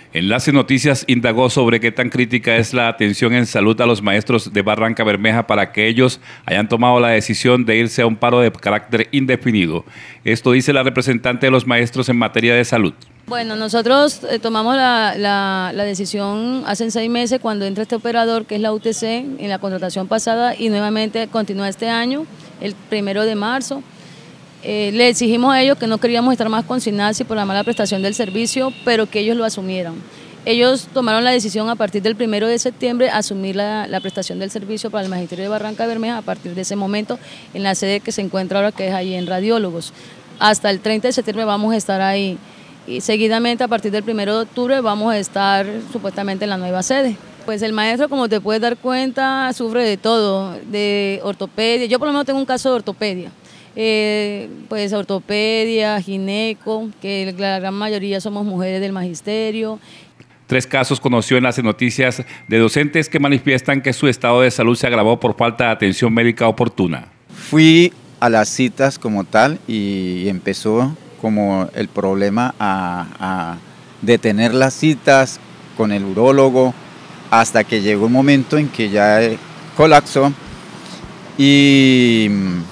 Enlace Noticias indagó sobre qué tan crítica es la atención en salud a los maestros de Barrancabermeja para que ellos hayan tomado la decisión de irse a un paro de carácter indefinido. Esto dice la representante de los maestros en materia de salud. Bueno, nosotros tomamos la decisión hace 6 meses cuando entra este operador, que es la UTC, en la contratación pasada, y nuevamente continúa este año, el 1 de marzo. Le exigimos a ellos que no queríamos estar más con SINASI por la mala prestación del servicio, pero que ellos lo asumieran. Ellos tomaron la decisión a partir del 1 de septiembre asumir la prestación del servicio para el Magisterio de Barrancabermeja a partir de ese momento en la sede que se encuentra ahora, que es ahí en Radiólogos. Hasta el 30 de septiembre vamos a estar ahí y seguidamente a partir del 1 de octubre vamos a estar supuestamente en la nueva sede. Pues el maestro, como te puedes dar cuenta, sufre de todo, de ortopedia. Yo por lo menos tengo un caso de ortopedia. Pues ortopedia, gineco, que la gran mayoría somos mujeres del magisterio. 3 casos conoció Enlace Noticias de docentes que manifiestan que su estado de salud se agravó por falta de atención médica oportuna. Fui a las citas como tal y empezó como el problema a detener las citas con el urólogo hasta que llegó un momento en que ya colapsó y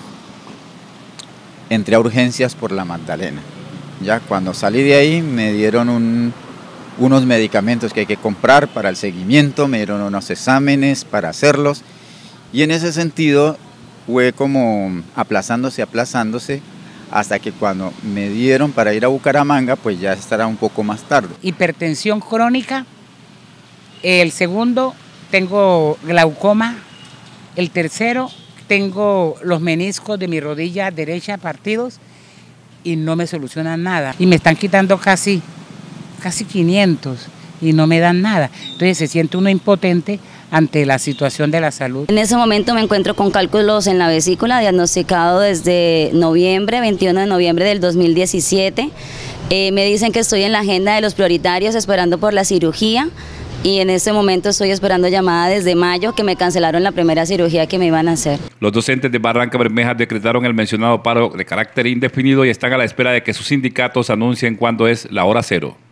entré a urgencias por la Magdalena. Ya cuando salí de ahí me dieron unos medicamentos que hay que comprar para el seguimiento, me dieron unos exámenes para hacerlos y en ese sentido fue como aplazándose hasta que cuando me dieron para ir a Bucaramanga pues ya estará un poco más tarde. Hipertensión crónica, el segundo tengo glaucoma, el tercero tengo los meniscos de mi rodilla derecha partidos y no me solucionan nada. Y me están quitando casi 500 y no me dan nada. Entonces se siente uno impotente ante la situación de la salud. En ese momento me encuentro con cálculos en la vesícula, diagnosticado desde 21 de noviembre del 2017. Me dicen que estoy en la agenda de los prioritarios esperando por la cirugía. Y en este momento estoy esperando llamada desde mayo, que me cancelaron la primera cirugía que me iban a hacer. Los docentes de Barrancabermeja decretaron el mencionado paro de carácter indefinido y están a la espera de que sus sindicatos anuncien cuándo es la hora cero.